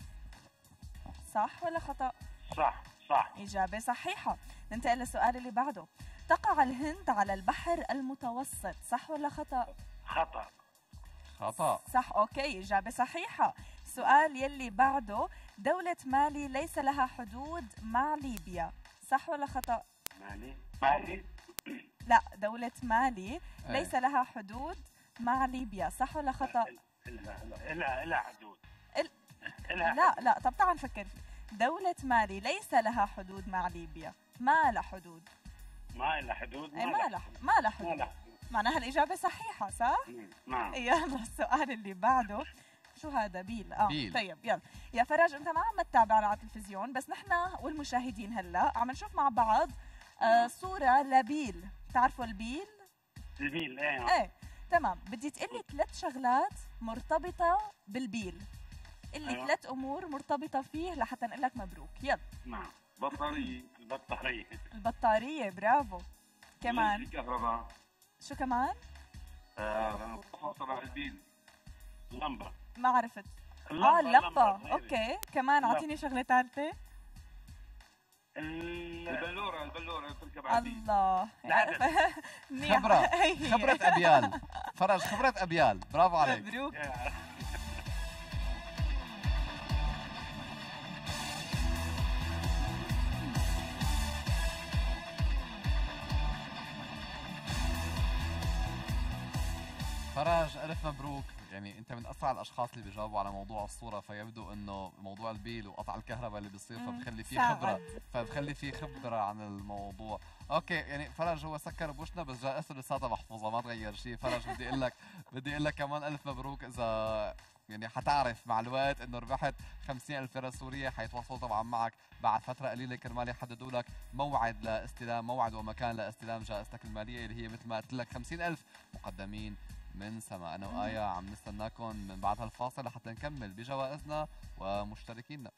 صح ولا خطا؟ صح. إجابة صحيحة. ننتقل للسؤال اللي بعده. تقع الهند على البحر المتوسط، صح ولا خطأ؟ خطا. صح. أوكي إجابة صحيحة. السؤال يلي بعده، دولة مالي ليس لها حدود مع ليبيا، صح ولا خطأ؟ مالي. لا، دولة مالي ليس لها حدود مع ليبيا، صح ولا خطأ؟ إلها حدود. لا طب تعال نفكر فيه. دولة مالي ليس لها حدود مع ليبيا، ما لها حدود. ما لها حدود. ما لها حدود. معناها الإجابة صحيحة صح؟ نعم. يلا السؤال اللي بعده. شو هذا؟ بيل. بيل. طيب يلا يا فرج، انت ما عم تتابعنا على التلفزيون بس نحن والمشاهدين هلا عم نشوف مع بعض صورة لبيل. بتعرفوا البيل؟ البيل ايه تمام. بدي تقلي 3 شغلات مرتبطة بالبيل. اللي أيوة. 3 امور مرتبطة فيه لحتى نقول لك مبروك. يلا. نعم. البطارية. البطارية. برافو. كمان الكهرباء. شو كمان؟ البيل. اللمبة. ما عرفت. اللمبة. اوكي، كمان اعطيني شغلة ثالثة. البلورة تركب عادي. الله. منيح. خبرة أبيال. فرج خبرة أبيال، برافو عليك. مبروك. فرج ألف مبروك، يعني أنت من أسرع الأشخاص اللي بيجاوبوا على موضوع الصورة، فيبدو إنه موضوع البيل وقطع الكهرباء اللي بيصير فبخلي فيه خبرة عن الموضوع. أوكي، يعني فرج هو سكر بوشنا بس جائزته لساتها محفوظة، ما تغير شيء. فرج بدي أقول لك كمان ألف مبروك، إذا يعني حتعرف مع الوقت انه ربحت 50,000 ليره سوريه. حيتواصلوا طبعا معك بعد فتره قليله كرمال يحددوا لك موعد ومكان لاستلام جائزتك الماليه اللي هي مثل ما قلت لك 50,000 مقدمين من سما. انا وآية عم نستناكم من بعد هالفاصل لحتى نكمل بجوائزنا ومشتركينا.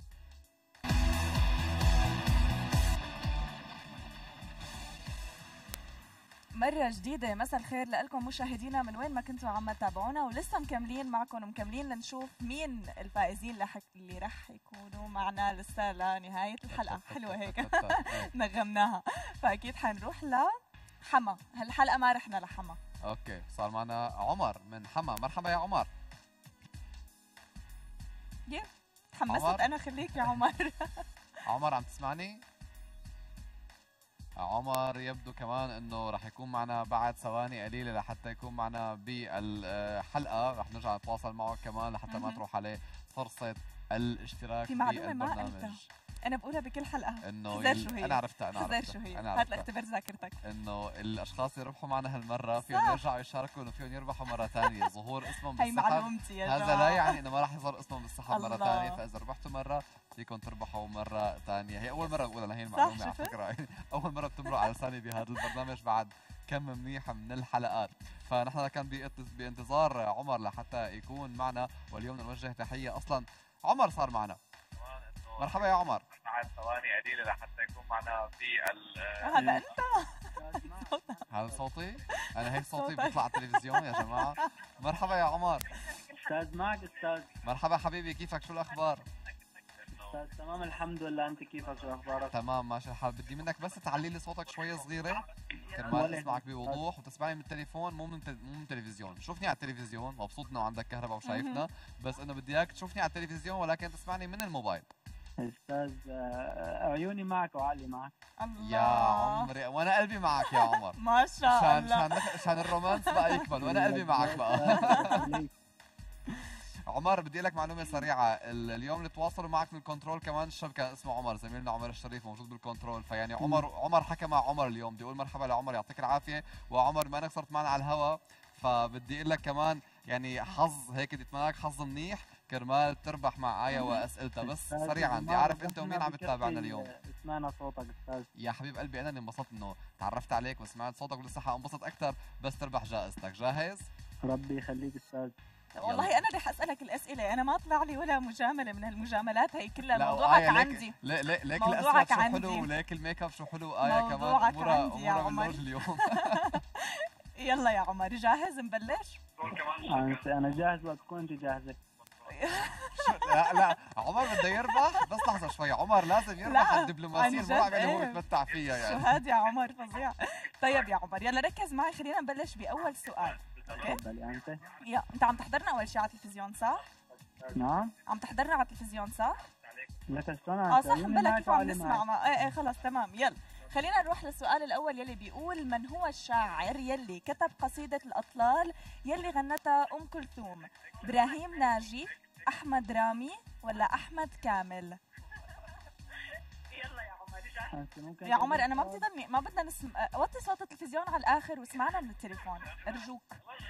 مرة جديدة، مساء الخير لكم مشاهدينا من وين ما كنتوا عم تتابعونا، ولسه مكملين معكم ومكملين لنشوف مين الفائزين اللي رح يكونوا معنا لسه لنهاية الحلقة. حلوة هيك نغمناها. فأكيد حنروح لحما، هالحلقة ما رحنا لحما. اوكي، صار معنا عمر من حما. مرحبا يا عمر. تحمست انا، خليك يا عمر. عمر عم تسمعني؟ عمر يبدو كمان انه رح يكون معنا بعد ثواني قليله لحتى يكون معنا بالحلقه. رح نرجع نتواصل معه كمان لحتى ما تروح عليه فرصه الاشتراك في معلومه ما بالبرنامج. قلتها انا بقولها بكل حلقه. انه شو هي؟ انا عرفتها شو هي؟ هات لاختبر ذاكرتك. انه الاشخاص اللي ربحوا معنا هالمره فيهم يرجعوا يشاركوا وفيهم يربحوا مره ثانيه. ظهور اسمهم بالسحب، هي معلومتي يا هذا جماعة. لا يعني انه ما راح يظهر اسمهم بالسحب مره ثانيه. فاذا ربحتوا مره فيكم تربحوا مره ثانيه. هي اول مره بقولها لهي المعلومه على فكره. اول مره بتمرق على لساني بهذا البرنامج بعد كم منيح من الحلقات. فنحن كان بانتظار عمر لحتى يكون معنا، واليوم نوجه تحيه. اصلا عمر صار معنا. مرحبا يا عمر. بعد ثواني قليله لحتى يكون معنا في هذا انت. هذا صوتي؟ انا هيك صوتي بيطلع على التلفزيون يا جماعه. مرحبا يا عمر. استاذ معك استاذ. مرحبا حبيبي، كيفك؟ شو الاخبار؟ استاذ تمام الحمد لله، انت كيفك؟ شو اخبارك؟ تمام ماشي الحال. بدي منك بس تعلي لي صوتك شوي صغيره كرمال اسمعك بوضوح وتسمعني من التليفون مو من التلفزيون. شوفني على التلفزيون، مبسوط انه عندك كهرباء وشايفنا، بس انه بدي اياك تشوفني على التلفزيون ولكن تسمعني من الموبايل. استاذ عيوني معك وعقلي معك. الله يا عمري، وانا قلبي معك يا عمر. ما شاء الله. عشان الرومانس بقى يكمل وانا قلبي معك بقى. عمر بدي لك معلومه سريعه. اليوم اللي تواصلوا معك من الكنترول كمان الشاب كان اسمه عمر، زميلنا عمر الشريف موجود بالكنترول. فيعني عمر حكى مع عمر اليوم. بدي اقول مرحبا لعمر، يعطيك العافيه. وعمر بما انك صرت معنا على الهوا فبدي اقول لك كمان يعني حظ هيك، بدي اتمنى لك حظ منيح كرمال تربح مع آية واسئلتها. بس سريعا، بدي اعرف انت ومين عم تتابعنا اليوم. سمعنا صوتك استاذ. يا حبيب قلبي، انا اللي انبسطت انه تعرفت عليك وسمعت صوتك، ولسه حانبسط اكثر بس تربح جائزتك. جاهز؟ ربي يخليك استاذ. والله انا رح اسالك الاسئله، انا ما طلع لي ولا مجامله من هالمجاملات هي كلها. لا موضوعك ليك عندي. ليك موضوعك الاسود شو عندي. حلو وليك الميك اب شو حلو. آية كمان موضوعك عندي يا امورها عمر. باللوج اليوم. يلا يا عمر، جاهز نبلش؟ انا جاهز وقت تكون انت جاهزه. لا عمر بده يربح، بس لحظه شوي. عمر لازم يربح الدبلوماسيه المرعبه اللي هو بيتمتع فيها شو يعني. هاد يا عمر فظيع. طيب يا عمر يلا ركز معي، خلينا نبلش باول سؤال. اوكي تفضلي انت. انت عم تحضرنا اول شيء على التلفزيون صح؟ نعم عم تحضرنا على التلفزيون صح؟ لك السنة. صح، مبلا كيف عم نسمع. ايه خلص تمام. يلا خلينا نروح للسؤال الاول يلي بيقول: من هو الشاعر يلي كتب قصيدة الأطلال يلي غنتها أم كلثوم؟ إبراهيم ناجي، أحمد رامي، ولا أحمد كامل؟ يلا يا عمر. يا عمر أنا ما بدنا نسمع. وطي صوت التلفزيون على الآخر واسمعنا من التليفون أرجوك.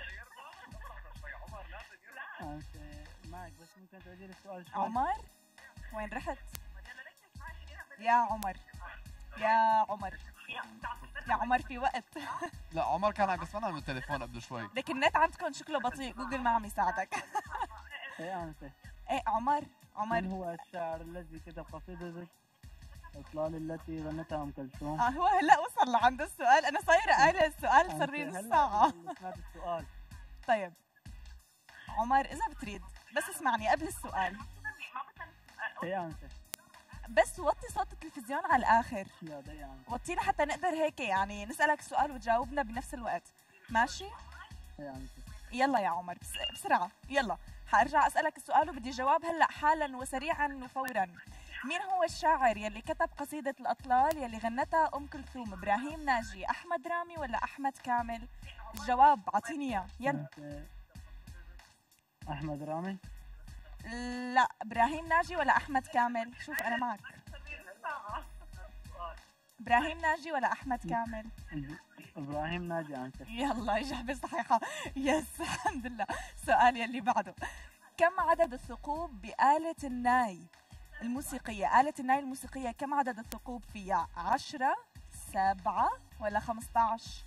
انت معك بس ممكن تعيدي لي السؤال شوي. عمر وين رحت؟ يا عمر يا عمر يا عمر في وقت. لا عمر كان عم يسمعنا من التليفون قبل شوي. لك النت عندكم شكله بطيء، جوجل ما عم يساعدك. ايه انت. ايه عمر من هو الشاعر الذي كتب قصيدة الأطلال التي غنتها أم كلثوم؟ هو هلا وصل لعند السؤال، أنا صايرة قايلة السؤال صار لي نص ساعة. سمعت السؤال. طيب عمر إذا بتريد بس اسمعني قبل السؤال. هي أنسة. بس وطي صوت التلفزيون على الاخر. يا دي أنسة. وطيه لحتى نقدر هيك يعني نسالك سؤال وتجاوبنا بنفس الوقت. ماشي؟ هي أنسة. يلا يا عمر بسرعه يلا. حارجع اسالك السؤال وبدي جواب هلا حالا وسريعا وفورا. مين هو الشاعر يلي كتب قصيدة الأطلال يلي غنتها أم كلثوم؟ إبراهيم ناجي، أحمد رامي، ولا أحمد كامل؟ الجواب أعطيني إياه يلا. أحمد رامي. لا، إبراهيم ناجي ولا أحمد كامل؟ شوف أنا معك. إبراهيم ناجي ولا أحمد كامل؟ إبراهيم ناجي أنسة. يلا إجابة صحيحة. يس الحمد لله. السؤال يلي بعده. كم عدد الثقوب بآلة الناي الموسيقية؟ آلة الناي الموسيقية كم عدد الثقوب فيها؟ 10 7 ولا 15؟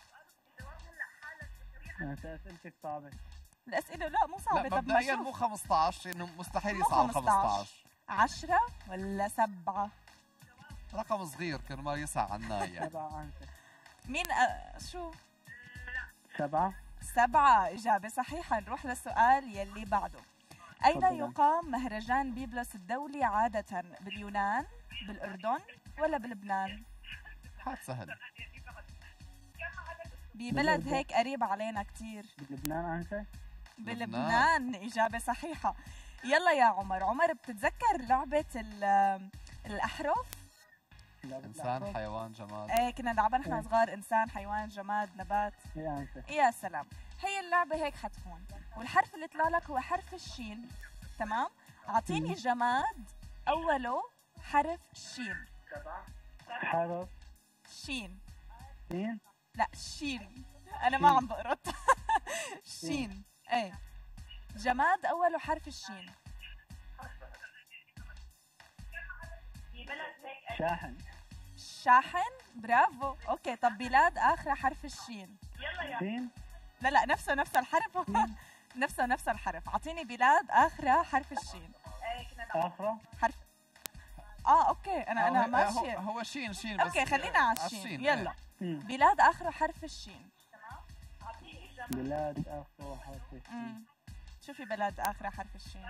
أنسة أسئلتك صعبة. الأسئلة لا مو صعبة. لا طب ما مبدئيا شوف. مو 15 انه مستحيل مو يصعب 15. 10 ولا 7؟ رقم صغير كرمال يسع عنا يعني. 7 أنسة. مين شو؟ 7. 7 إجابة صحيحة. نروح للسؤال يلي بعده. أين تفضل. يقام مهرجان بيبلس الدولي عادة؟ باليونان، بالأردن، ولا بلبنان؟ هاد سهل. ببلد بالأردن. هيك قريب علينا كتير. بلبنان أنسة. بلبنان. إجابة صحيحة. يلا يا عمر. عمر بتتذكر لعبة الأحرف؟ انسان حيوان جماد. ايه كنا نلعبها نحن صغار. إنسان حيوان جماد نبات. هي أنسة. يا سلام. هي اللعبة هيك حتكون، والحرف اللي طلع لك هو حرف الشين. تمام؟ أعطيني جماد أوله حرف الشين. حرف شين. سين. لا شين. أنا ما عم بقرط. شين. ايه جماد أوله حرف الشين. شاحن. شاحن. برافو. اوكي طب بلاد آخر حرف الشين. سين. لا نفس الحرف. نفس الحرف. أعطيني بلاد آخرها حرف الشين. آخرة. حرف اوكي انا ماشيه. هو شين بس. اوكي خلينا على الشين. يلا. مم. بلاد اخره حرف الشين. بلاد آخرة حرف السين. شوفي بلاد اخره حرف الشين.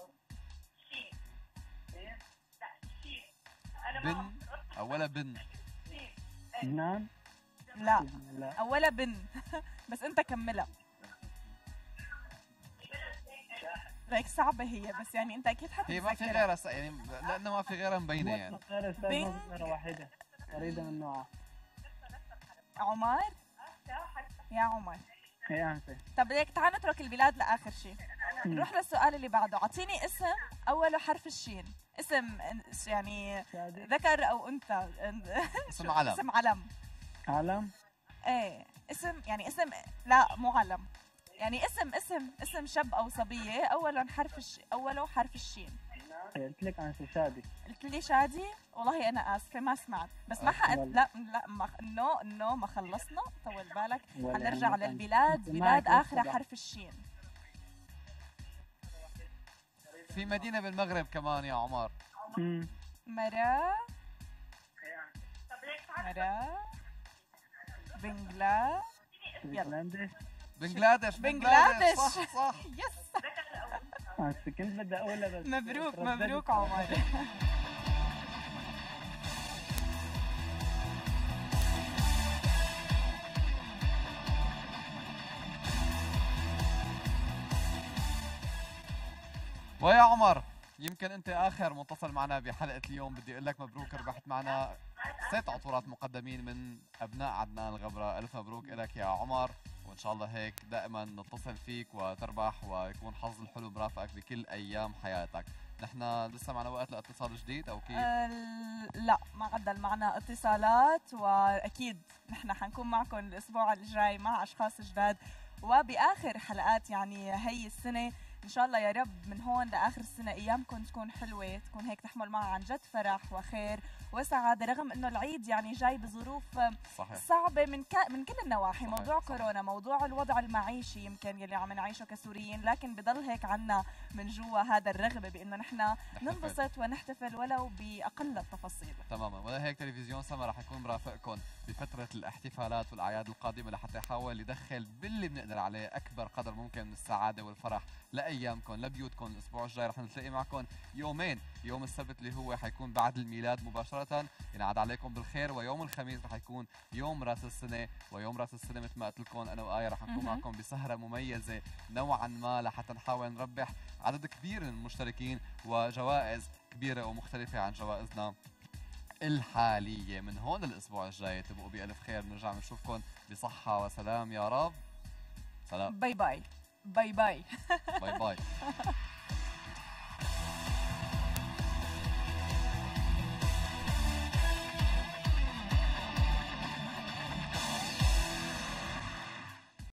بن أولا بن. لبنان. لا لا. اولها بن. بس انت كملها. ليك صعبة هي بس يعني انت اكيد هي ما في حتتذكرها. غيرها يعني لأنه ما في غيرها مبينة يعني. غير أستاذ بين- غير واحدة فريدة من نوعها. عمر. يا عمر. هي أنسة. طب ليك تعال نترك البلاد لاخر شيء. نروح للسؤال اللي بعده. اعطيني اسم اوله حرف الشين. اسم يعني شادي. ذكر او انثى. اسم علم. اسم علم. علم. ايه اسم يعني اسم. لا مو علم. يعني اسم شاب او صبيه اوله حرف الشين. قلت لك أنسة شادي. قلت لي شادي. والله انا اسفه ما سمعت. بس ما حق. لا انه ما خلصنا. طول بالك. ولا حنرجع أنا للبلاد. كنت بلاد معك اخرها طبعاً. حرف الشين. في مدينة بالمغرب كمان يا عمر. مرا. بنجلا. بنجلاديش. بنغلاديش. صح. يس. أنسة كنت بدي أقولها بس مبروك عمر. ويا عمر يمكن انت اخر متصل معنا بحلقه اليوم. بدي اقول لك مبروك، ربحت معنا 6 عطورات مقدمين من ابناء عدنان الغبره. الف مبروك لك يا عمر، وان شاء الله هيك دائما نتصل فيك وتربح ويكون حظ الحلو مرافقك بكل ايام حياتك. نحن لسه معنا وقت لاتصال جديد او كيف؟ لا ما عدل معنا اتصالات، واكيد نحن حنكون معكم الاسبوع الجاي مع اشخاص جداد وباخر حلقات يعني هي السنه. ان شاء الله يا رب من هون لاخر السنه ايامكم تكون حلوه، تكون هيك تحمل معها عن جد فرح وخير وسعاده، رغم انه العيد يعني جاي بظروف صحيح. صعبه من كل النواحي. صحيح. موضوع صحيح. كورونا، موضوع الوضع المعيشي يمكن يلي عم نعيشه كسوريين، لكن بضل هيك عنا من جوا هذا الرغبه بانه نحن ننبسط ونحتفل ولو باقل التفاصيل. تماما. ولهيك تلفزيون سما رح يكون مرافقكم بفتره الاحتفالات والاعياد القادمه لحتى يحاول يدخل باللي بنقدر عليه اكبر قدر ممكن من السعاده والفرح لاي لايامكم لبيوتكم. الاسبوع الجاي رح نلتقي معكم يومين، يوم السبت اللي هو حيكون بعد الميلاد مباشره، ينعاد عليكم بالخير، ويوم الخميس رح يكون يوم راس السنه. ويوم راس السنه مثل ما قلت لكم انا وايه رح نكون معكم بسهره مميزه نوعا ما لحتى نحاول نربح عدد كبير من المشتركين وجوائز كبيره ومختلفه عن جوائزنا الحاليه. من هون الاسبوع الجاي تبقوا بالف خير، بنرجع بنشوفكم بصحه وسلام يا رب. سلام. باي باي باي باي باي باي.